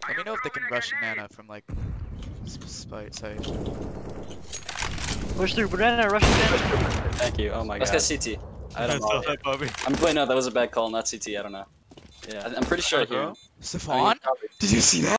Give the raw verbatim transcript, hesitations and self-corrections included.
Let me know if they can rush Nana from like spite side. Push through banana, rush banana. Thank you. Oh my Let's god. get C T. I don't know. I'm wait no, that was a bad call, not C T. I don't know. Yeah, I'm pretty sure here. Stephon, did you see that?